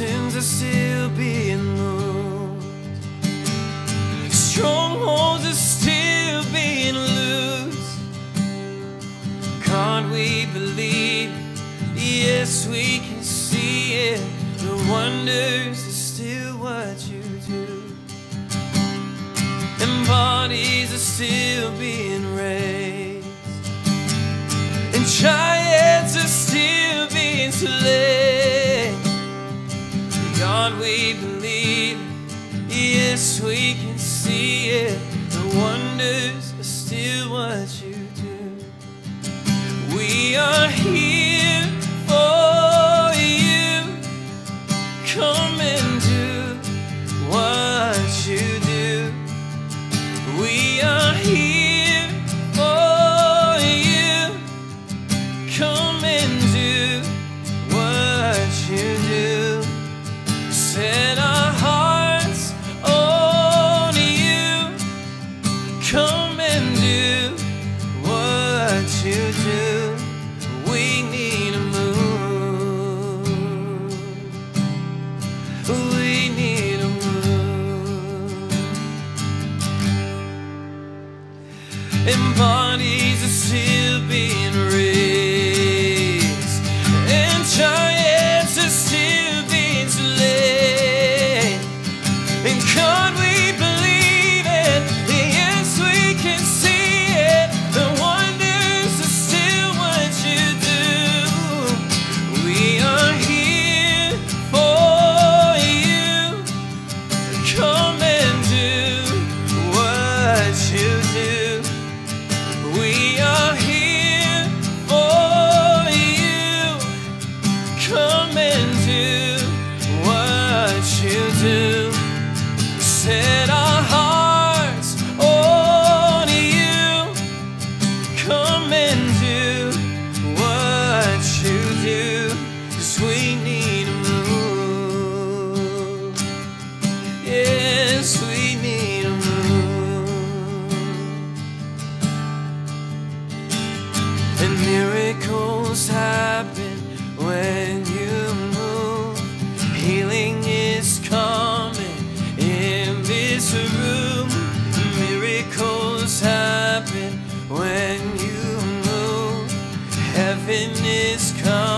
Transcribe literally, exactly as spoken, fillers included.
Mountains are still being moved. Strongholds are still being loosed. God, we believe. Yes, we can see it. The wonders are still what you do. And bodies are still being raised. And giants are still being slain. God, we believe. Yes, we can see it. The wonders are still what you do. We are here for you. Come and do what you do. We are here for you. Come and do what you do. Set our hearts on you. Come and do what you do. We need a move. We need a move. And bodies are still being raised. And giants are still being slain. And God, we believe it. Yes, we can see it. The wonders are still what you do. We are here for you. Come and do what you do. We are here for you. Come and do what you do. Set our hearts on you. Come and do what you do. 'Cause we need a move. Yes, we need a move. And miracles happen when you move. Healing is coming in this room. Miracles happen when you move. Heaven is coming.